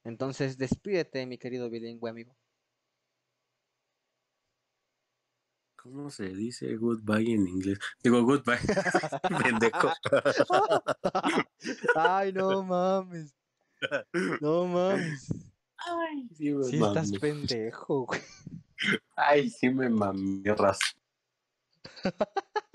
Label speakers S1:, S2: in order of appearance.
S1: Entonces, despídete, mi querido bilingüe amigo.
S2: ¿Cómo se dice goodbye en inglés? Digo goodbye, pendejo.
S1: Ay, no mames. No mames.
S2: Ay, sí me
S1: Sí estás
S2: mamé.
S1: pendejo, güey.
S2: Ay, sí me mamé, raza.